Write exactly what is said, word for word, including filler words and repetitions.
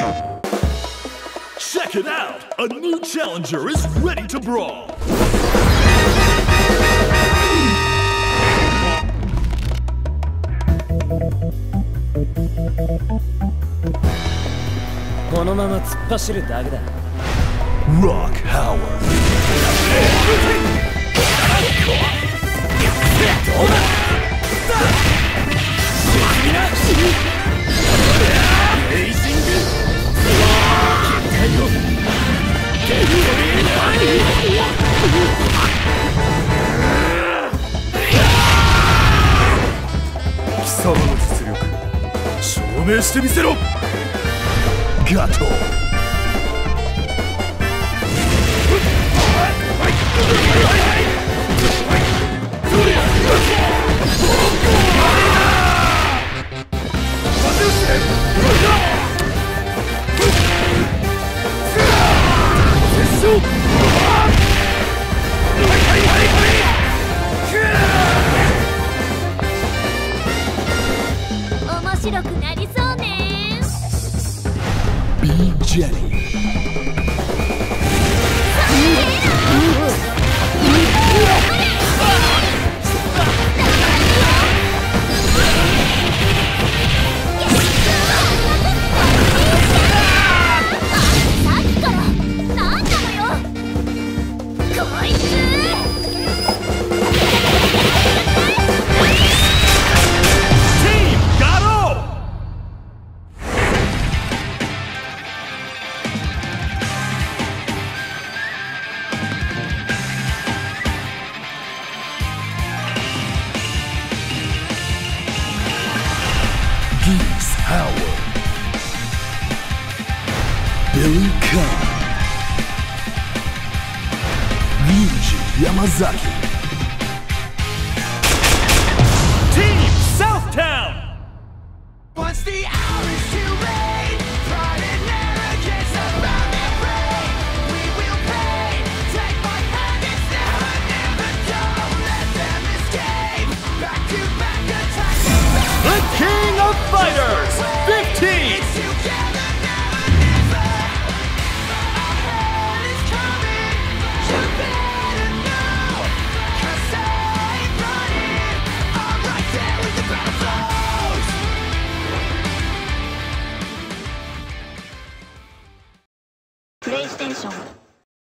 Check it out! A new challenger is ready to brawl! このまま突っ走るだけだ。 Rock Howard! Gato! Be Jenny. Howard, Billy Khan, Ryuji Yamazaki. Team Southtown! Once the hour is too late, pride and arrogance around their brain. We will pay. Take my hand, it's now or never. Don't let them escape. Back to back attack. The King of Fighters fifteen!